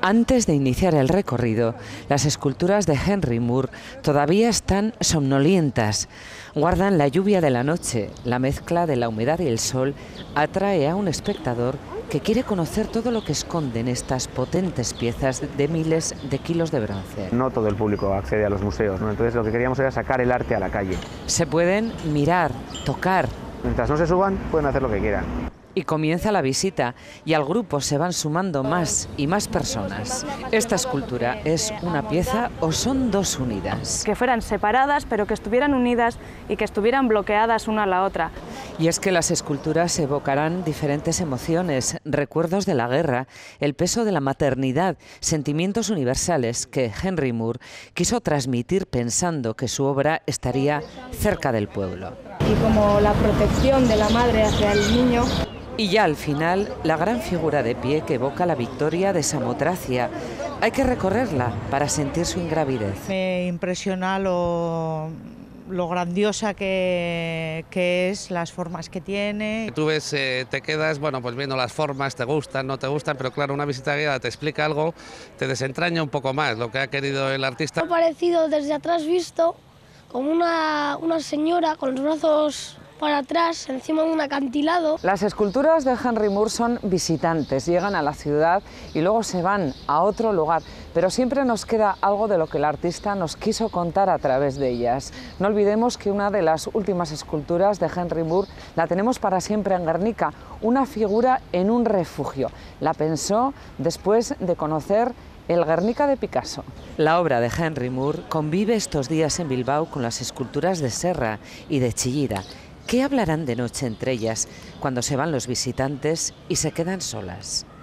Antes de iniciar el recorrido, las esculturas de Henry Moore todavía están somnolientas. Guardan la lluvia de la noche. La mezcla de la humedad y el sol atrae a un espectador que quiere conocer todo lo que esconden estas potentes piezas de miles de kilos de bronce. No todo el público accede a los museos, ¿no? Entonces lo que queríamos era sacar el arte a la calle. Se pueden mirar, tocar. Mientras no se suban, pueden hacer lo que quieran. Y comienza la visita y al grupo se van sumando más y más personas. ¿Esta escultura es una pieza o son dos unidas? Que fueran separadas, pero que estuvieran unidas y que estuvieran bloqueadas una a la otra. Y es que las esculturas evocarán diferentes emociones, recuerdos de la guerra, el peso de la maternidad, sentimientos universales que Henry Moore quiso transmitir pensando que su obra estaría cerca del pueblo. Y como la protección de la madre hacia el niño. Y ya al final, la gran figura de pie que evoca la victoria de Samotracia. Hay que recorrerla para sentir su ingravidez. Me impresiona lo grandiosa que es, las formas que tiene. Tú ves, te quedas, bueno, pues viendo las formas, te gustan, no te gustan, pero claro, una visita guiada te explica algo, te desentraña un poco más lo que ha querido el artista. Me ha parecido desde atrás visto como una señora con los brazos para atrás, encima de un acantilado. Las esculturas de Henry Moore son visitantes, llegan a la ciudad y luego se van a otro lugar, pero siempre nos queda algo de lo que el artista nos quiso contar a través de ellas. No olvidemos que una de las últimas esculturas de Henry Moore la tenemos para siempre en Guernica, una figura en un refugio. La pensó después de conocer el Guernica de Picasso. La obra de Henry Moore convive estos días en Bilbao con las esculturas de Serra y de Chillida. ¿Qué hablarán de noche entre ellas cuando se van los visitantes y se quedan solas?